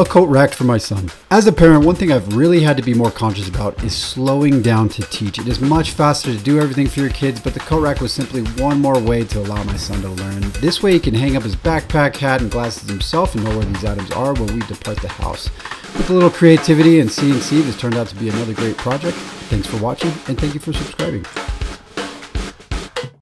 a coat rack for my son. As a parent, one thing I've really had to be more conscious about is slowing down to teach. It is much faster to do everything for your kids, but the coat rack was simply one more way to allow my son to learn. This way he can hang up his backpack, hat, and glasses himself and know where these items are when we depart the house. With a little creativity and CNC, this turned out to be another great project. Thanks for watching, and thank you for subscribing.